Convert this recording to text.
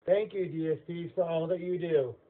Thank you, DSPs, for all that you do.